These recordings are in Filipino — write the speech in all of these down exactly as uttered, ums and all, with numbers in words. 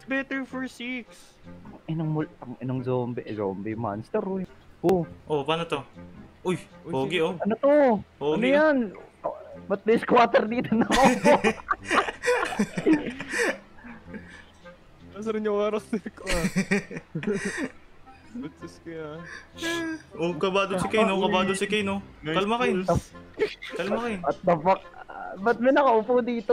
better for six. Inang mul... Inang zombie. Eh, zombie monster, uy. Oh. Oh, paano to? Uy, pogi oh. Ano to? Pogi, ano yan? Oh. Ba't may squatter dito na ako? Nasa rin yung karakter ko ah. Ba't kaya? Oh, kabado si Kane, oh. Kabado si Kane, oh. Kalma Kane. Kalma Kane. What the fuck? Uh, ba't may nakaupo dito?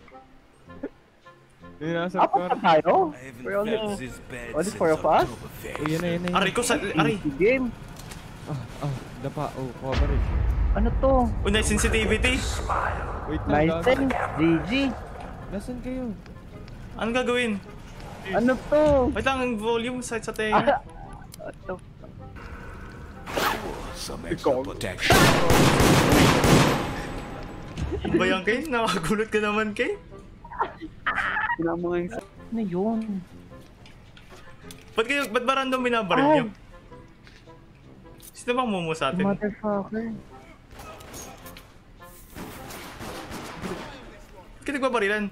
Nasa Apat pa tayo? We're only, only four of us? Oh, yun na, yun na. Aray ko sa... Aray. Game. Ah, ah, dapa. Oh, coverage. Ano to? Oh, nice sensitivity. Wait lang, nice thing. G G. Nasaan kayo? Anong gagawin? Ano to? Wait lang, ang volume sa sa tayo. Ah, what the fuck? Some extra protection. Ano ba yan, Kane? Nakagulat ka naman, Kane? Sinama nga yung... Ano yun? Ba't kayo, ba't ba random binabaril nyo? Sino bang mumu sa atin? Motherfucker. Ba't kayo nagbabarilan?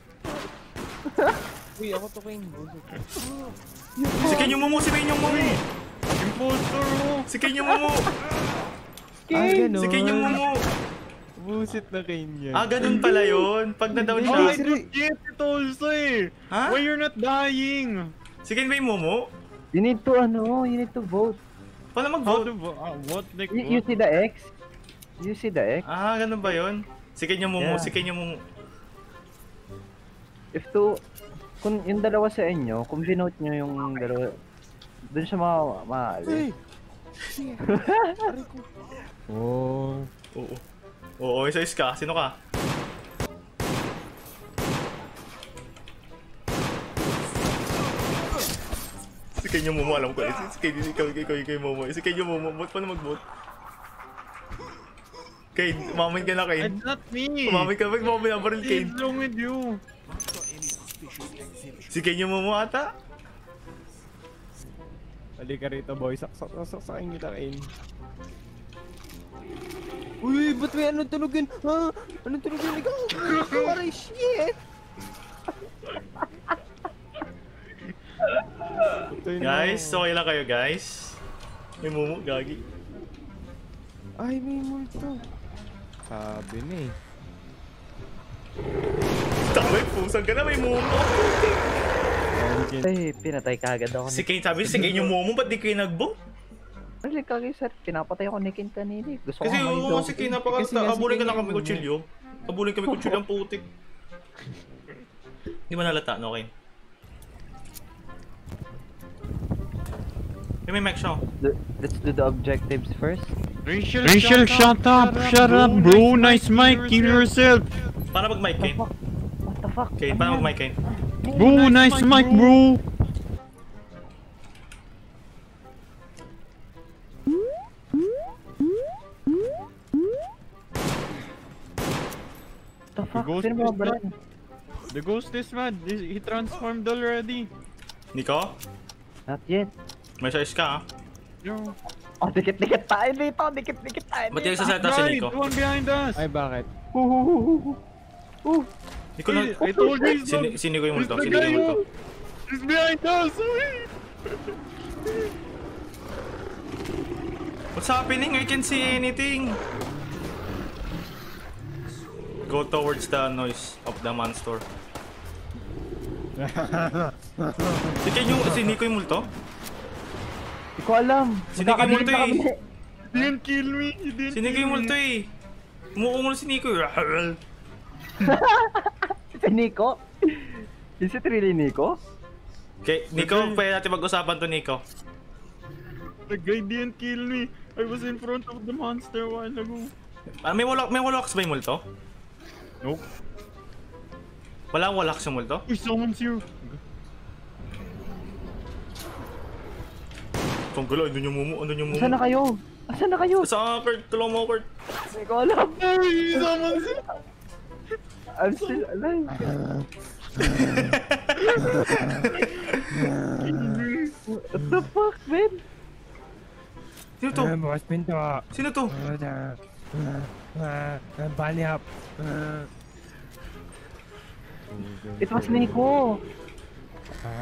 Uy, ako to Kane. Si Kane yung mumu, si Kane yung mumu! Impostor mo! Si Kane yung mumu! Kane! Si Kane yung mumu! Busit na Kane yan. Ah, ganun pala yun. Pag na-down siya. Oh, I don't get it also eh! Ha? Why you're not dying? Si Kane ba yung mumu? You need to, ano, you need to vote. Paano How mag-vote? to vote? Ah, what? Like You, you what? see the X? You see the X? Ah, ganun ba yun? Si Kane yung mumu, Yeah. si Kane yung mumu. If to, kung yung dalawa sa inyo, kung binote nyo yung dalawa, dun siya ma maaali. Hey! Oh. Oo. Oo, isa-is ka. Sino ka? Si Kane yung mumu, alam ko. Eh. Si Kane, ikaw, ikaw, ikaw yung mumu. Si Kane yung mumu. Ba't paano mag-vote? Kane, umamin ka na, Kane. It's not me! Umamin ka. Ba't mo binabaril, Kane? What's wrong with you? Si Kane yung mumu ata? Halika rito boy, saksak-saksakin kita Kane. Uy, ba't may anong tunugin? Ha? Anong tunugin? Ikaw? Aray, shit! Guys, okay lang kayo guys. May mumu, gagi. Ay, may multo. Sabi na eh. Tama, pusang ka na, may mumu. Ay, pinatay kagad ako. Si Kane, sabi si Kane yung mumu, ba't di kayo nag-vote? Ay, kagay sir, pinapatay ako ni Kin kanina. Gusto Kasi ko oo, si Kane napakata. Abulin ka na kami kutsilyo. Abulin kami kutsilyo ang putik. Di ba nalata, no, Kane? May mic siya. Let's do the objectives first. Rachel, Rachel, shut up! Shut up, bro! Nice mic! Kill yourself! Paano mag-mic, Kane? What the fuck? Kane, paano mag-mic, Kane? Bro, nice mic, bro! What the fuck? ghost Sino is ba ba? The ghost is mad. He transformed already. Nico? Not yet. May size ka, ha? Yo. Oh, dikit-dikit tayo dito. Dikit-dikit tayo Ba't yung dito. sasalita si Nico? The one behind us. Ay, bakit? Nico na... I told you. Si, si Nico yung multo. Si Nico yung multo. He's behind us. What's happening? I can't see anything. Go towards the noise of the monster. Si Kane yung... Si Nico yung multo? Hindi ko alam. Si Nico yung multo eh. He didn't kill me. He didn't Si Nico yung multo eh. Umuungol si Nico eh. Si Nico? Is it really Nico? Okay, Nico, pwede natin mag-usapan to, Nico. The guy didn't kill me. I was in front of the monster a while ago. Ah, may walak, may walaks ba yung multo? Nope. Walang walaks yung multo? Uy, someone's here. Itong gulo, andun yung mumu, andun yung mumu. Asan na kayo? Asan na kayo? Sa Kurt, tulong mo, Kurt. Hindi ko alam. Hey, someone's here. I'm still alive. What the fuck, man? Sino to? Bukas pinto. Sino to? Bali up. It was Nico.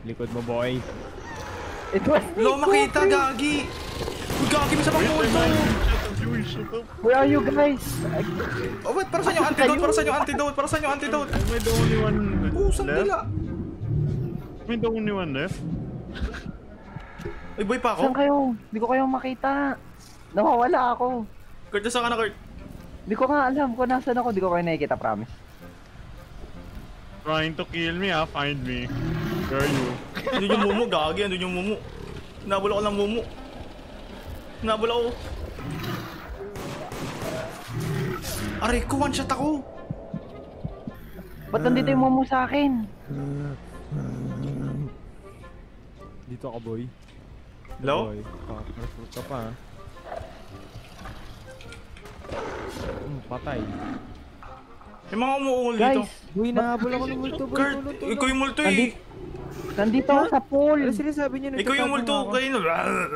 Likod mo, boy. It was Lo, makita, gagi! Uy, gagi mo sa pangkulto! Where are you guys? Oh, wait, para saan yung antidote? Para saan yung antidote? Para saan yung antidote? Am I the only one Pusang left? dila. Am I the only one left? Ay, boy pa Saan ako? kayo? Hindi ko kayo makita. Nawawala ako. Kurt, saan ka na, Kurt? Hindi ko nga alam kung nasaan ako. Hindi ko kayo nakikita, promise. Trying to kill me, ah. Find me. Where are you? Andun yung mumu, gagi. Andun yung mumu. Nabula ko ng mumu. Nabula ko. Aray ko, one shot ako. Ba't nandito yung momo sa akin? Dito ka, boy. Hello? Boy. Ah, refruit ka pa, ha? Hmm, patay. May mga umuungol dito. Guys, Boy, nahabol ako ng multo, boy. Kurt, Tulong, tulong. ikaw yung multo eh. Nandito- nandito ako sa pool. Ano sinasabi niyo? Ikaw yung multo, kayo na.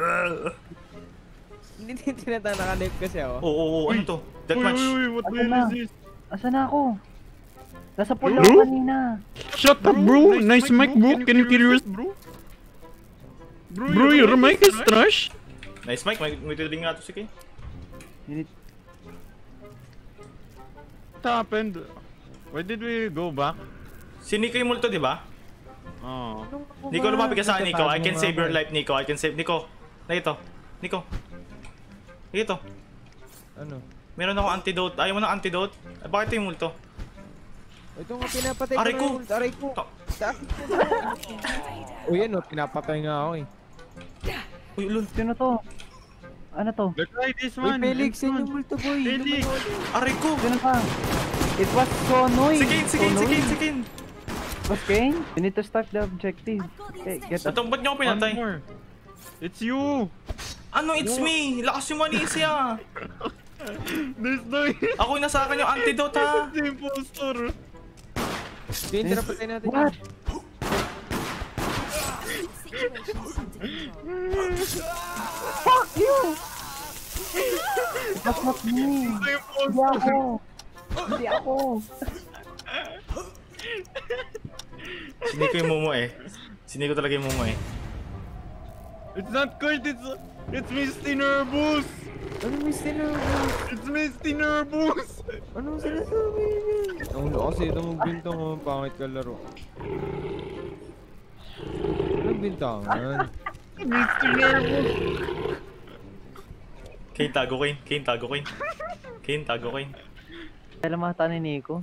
Hindi tinatawag, naka-live kasi ako. Oo, oo, oo, ano to? Uy, Deathmatch. uy, uy, what the Asan hell na? is this? Asan na ako? Nasa pool Bro? ako kanina. Shut up, bro! Nice mic, bro! Can you kill yours? bro? Bro, your mic is trash! Nice mic, may, may tiling nga to si Kay. Unit- What happened? Why did we go back? Si Nico yung multo, di ba? Oh. Nico, lumapit ka sa akin, Nico. I can save your life, Nico. I can save... Nico, na ito. Nico. Ito. Ano? Meron ako antidote. Ayaw mo ng antidote? Eh, bakit ito yung multo? Ito nga pinapatay Aray ko! na yung multo. Aray ko! Ta- O yan o, pinapatay nga ako eh. Uy, lol. Sino to? Ano to? Let's try this Uy, one. Felix, This yan one. yung multo, boy. Felix. Aray ko! Sino ka? It was Sonoy. Si Kane, si Kane, si Kane, si Kane. It was Kane? You need to start the objective. Okay, get up. Ito, ba't niyo ako One pinatay? more. It's you. Ano, it's me! Lakas yung manis ya! There's no... Ako yung nasa akin yung antidote ha! The impostor. Kane, tira patay natin. What? Fuck you! It was not me. The Hindi impostor. ako. Hindi ako. Si Nico yung mumu eh. Si Nico talaga yung mumu eh. It's not Kurt. It's... It's Misty Nervous. Ano may sinabi? It's Misty Nervous. Ano sinasabi niya? Ang kasi ito mong bintang oh, pangit ka laro. Anong bintangan? Misty Nervous. Kane, tago Kane. Kane, tago Kane. Kane, tago Kane. Kailan mata ni Nico?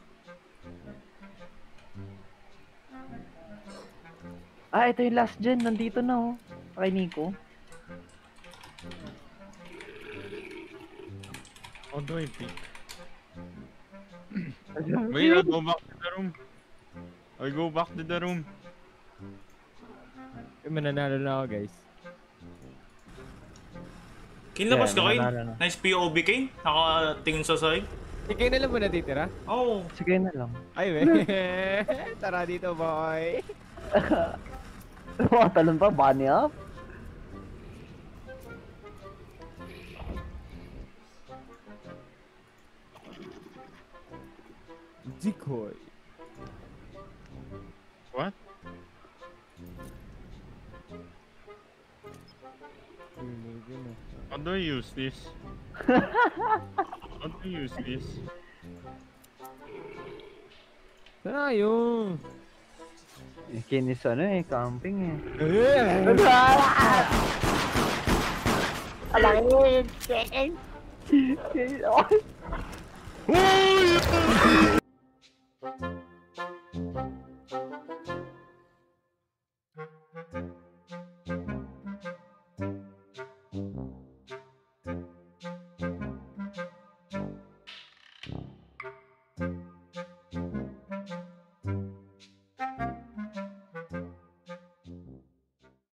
Ah, ito yung last gen. Nandito na oh. Kay Nico. How do I pick? Wait, I'll go back to the room. I'll go back to the room. Eh, mananalo na ako, guys. Kane, labas ka Yeah, Kane. naalala na. Nice P O V Kane. Nakatingin sa side. Ikaw na lang mo natitira? Oo. Oh. Sige na lang. Ay, we. Tara dito, boy. Mga talon pa, bunny up. Decoy. What? How do I use this? How do I use this? Saan yung? Kinis ano eh, camping eh. Eh! Alam mo yun, Oh,